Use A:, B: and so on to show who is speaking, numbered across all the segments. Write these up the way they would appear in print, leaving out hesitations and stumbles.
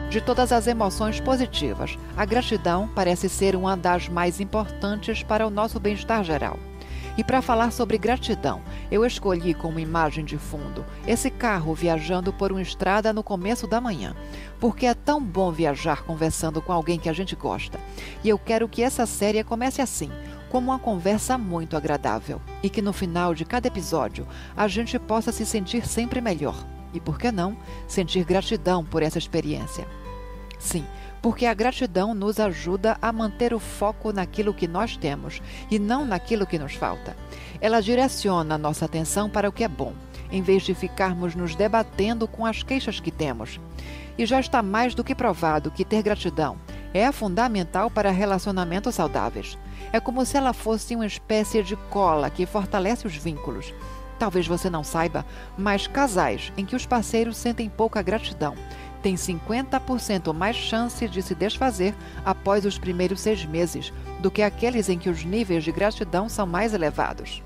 A: De todas as emoções positivas, a gratidão parece ser uma das mais importantes para o nosso bem-estar geral. E para falar sobre gratidão, eu escolhi como imagem de fundo esse carro viajando por uma estrada no começo da manhã, porque é tão bom viajar conversando com alguém que a gente gosta. E eu quero que essa série comece assim, como uma conversa muito agradável, e que no final de cada episódio a gente possa se sentir sempre melhor. E por que não, sentir gratidão por essa experiência? Sim, porque a gratidão nos ajuda a manter o foco naquilo que nós temos e não naquilo que nos falta. Ela direciona a nossa atenção para o que é bom, em vez de ficarmos nos debatendo com as queixas que temos. E já está mais do que provado que ter gratidão é fundamental para relacionamentos saudáveis. É como se ela fosse uma espécie de cola que fortalece os vínculos. Talvez você não saiba, mas casais em que os parceiros sentem pouca gratidão têm 50% mais chance de se desfazer após os primeiros 6 meses do que aqueles em que os níveis de gratidão são mais elevados.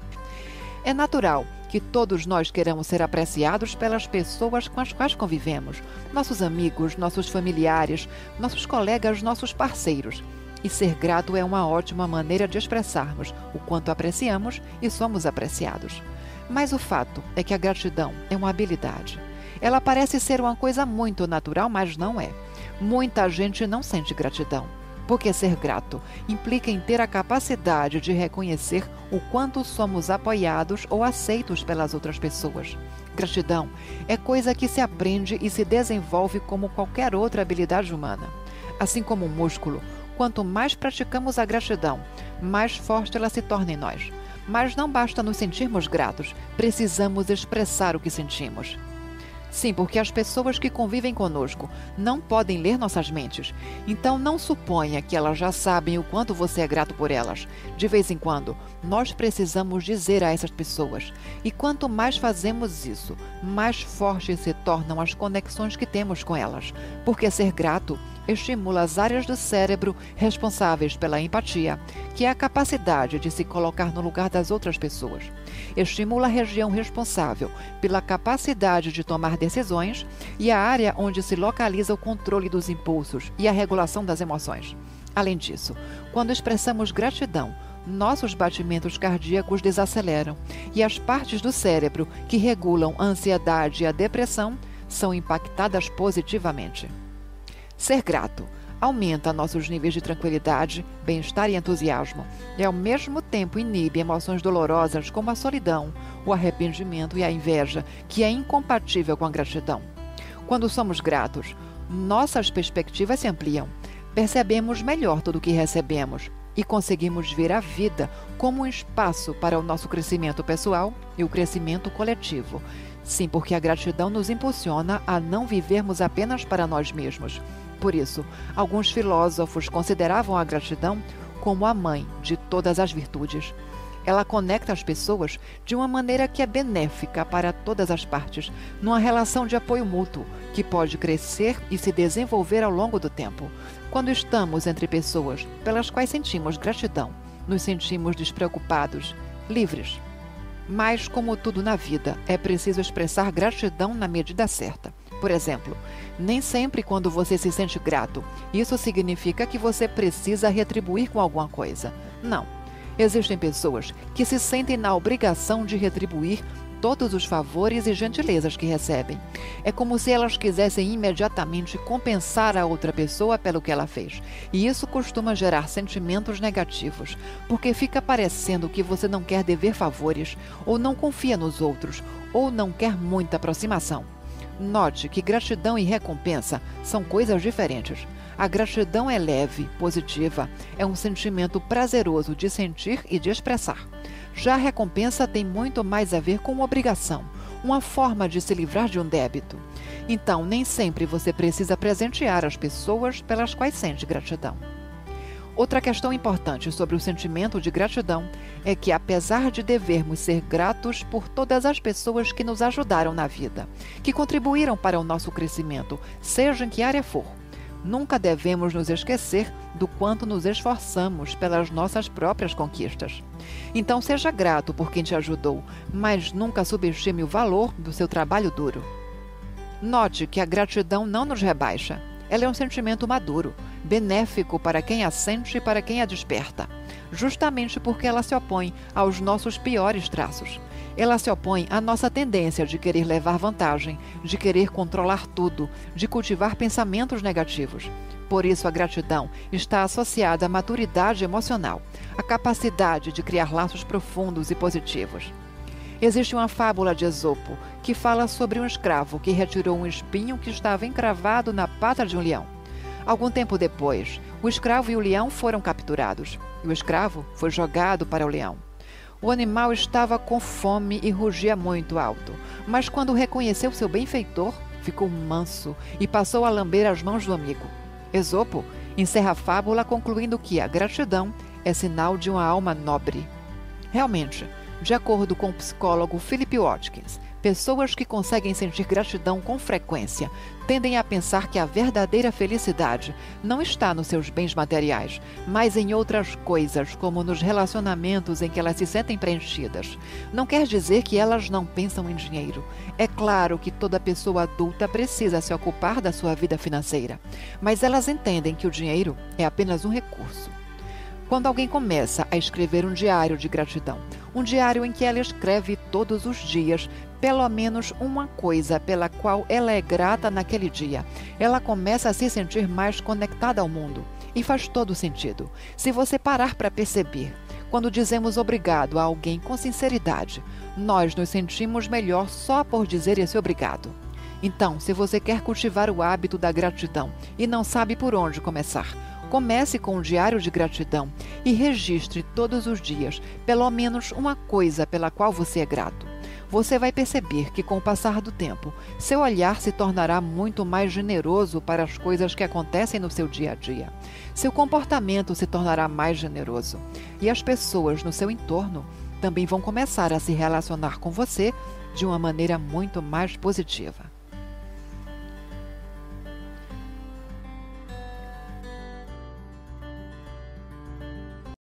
A: É natural que todos nós queramos ser apreciados pelas pessoas com as quais convivemos, nossos amigos, nossos familiares, nossos colegas, nossos parceiros. E ser grato é uma ótima maneira de expressarmos o quanto apreciamos e somos apreciados. Mas o fato é que a gratidão é uma habilidade. Ela parece ser uma coisa muito natural, mas não é. Muita gente não sente gratidão, porque ser grato implica em ter a capacidade de reconhecer o quanto somos apoiados ou aceitos pelas outras pessoas. Gratidão é coisa que se aprende e se desenvolve como qualquer outra habilidade humana. Assim como um músculo, quanto mais praticamos a gratidão, mais forte ela se torna em nós. Mas não basta nos sentirmos gratos, precisamos expressar o que sentimos. Sim, porque as pessoas que convivem conosco não podem ler nossas mentes. Então não suponha que elas já sabem o quanto você é grato por elas. De vez em quando, nós precisamos dizer a essas pessoas. E quanto mais fazemos isso, mais fortes se tornam as conexões que temos com elas. Porque ser grato estimula as áreas do cérebro responsáveis pela empatia, que é a capacidade de se colocar no lugar das outras pessoas. Estimula a região responsável pela capacidade de tomar decisões e a área onde se localiza o controle dos impulsos e a regulação das emoções. Além disso, quando expressamos gratidão, nossos batimentos cardíacos desaceleram e as partes do cérebro que regulam a ansiedade e a depressão são impactadas positivamente. Ser grato aumenta nossos níveis de tranquilidade, bem-estar e entusiasmo, e ao mesmo tempo inibe emoções dolorosas como a solidão, o arrependimento e a inveja, que é incompatível com a gratidão. Quando somos gratos, nossas perspectivas se ampliam, percebemos melhor tudo o que recebemos e conseguimos ver a vida como um espaço para o nosso crescimento pessoal e o crescimento coletivo. Sim, porque a gratidão nos impulsiona a não vivermos apenas para nós mesmos. Por isso, alguns filósofos consideravam a gratidão como a mãe de todas as virtudes. Ela conecta as pessoas de uma maneira que é benéfica para todas as partes, numa relação de apoio mútuo, que pode crescer e se desenvolver ao longo do tempo. Quando estamos entre pessoas pelas quais sentimos gratidão, nos sentimos despreocupados, livres. Mas, como tudo na vida, é preciso expressar gratidão na medida certa. Por exemplo, nem sempre quando você se sente grato, isso significa que você precisa retribuir com alguma coisa. Não. Existem pessoas que se sentem na obrigação de retribuir todos os favores e gentilezas que recebem. É como se elas quisessem imediatamente compensar a outra pessoa pelo que ela fez. E isso costuma gerar sentimentos negativos, porque fica parecendo que você não quer dever favores, ou não confia nos outros, ou não quer muita aproximação. Note que gratidão e recompensa são coisas diferentes. A gratidão é leve, positiva, é um sentimento prazeroso de sentir e de expressar. Já a recompensa tem muito mais a ver com obrigação, uma forma de se livrar de um débito. Então, nem sempre você precisa presentear as pessoas pelas quais sente gratidão. Outra questão importante sobre o sentimento de gratidão é que, apesar de devermos ser gratos por todas as pessoas que nos ajudaram na vida, que contribuíram para o nosso crescimento, seja em que área for, nunca devemos nos esquecer do quanto nos esforçamos pelas nossas próprias conquistas. Então, seja grato por quem te ajudou, mas nunca subestime o valor do seu trabalho duro. Note que a gratidão não nos rebaixa. Ela é um sentimento maduro, benéfico para quem a sente e para quem a desperta, justamente porque ela se opõe aos nossos piores traços. Ela se opõe à nossa tendência de querer levar vantagem, de querer controlar tudo, de cultivar pensamentos negativos. Por isso, a gratidão está associada à maturidade emocional, à capacidade de criar laços profundos e positivos. Existe uma fábula de Esopo que fala sobre um escravo que retirou um espinho que estava encravado na pata de um leão. Algum tempo depois, o escravo e o leão foram capturados, e o escravo foi jogado para o leão. O animal estava com fome e rugia muito alto, mas quando reconheceu seu benfeitor, ficou manso e passou a lamber as mãos do amigo. Esopo encerra a fábula concluindo que a gratidão é sinal de uma alma nobre. Realmente, de acordo com o psicólogo Philip Watkins, pessoas que conseguem sentir gratidão com frequência tendem a pensar que a verdadeira felicidade não está nos seus bens materiais, mas em outras coisas, como nos relacionamentos em que elas se sentem preenchidas. Não quer dizer que elas não pensam em dinheiro. É claro que toda pessoa adulta precisa se ocupar da sua vida financeira, mas elas entendem que o dinheiro é apenas um recurso. Quando alguém começa a escrever um diário de gratidão, um diário em que ela escreve todos os dias pelo menos uma coisa pela qual ela é grata naquele dia, ela começa a se sentir mais conectada ao mundo. E faz todo sentido. Se você parar para perceber, quando dizemos obrigado a alguém com sinceridade, nós nos sentimos melhor só por dizer esse obrigado. Então, se você quer cultivar o hábito da gratidão e não sabe por onde começar, comece com um diário de gratidão e registre todos os dias pelo menos uma coisa pela qual você é grato. Você vai perceber que, com o passar do tempo, seu olhar se tornará muito mais generoso para as coisas que acontecem no seu dia a dia. Seu comportamento se tornará mais generoso e as pessoas no seu entorno também vão começar a se relacionar com você de uma maneira muito mais positiva.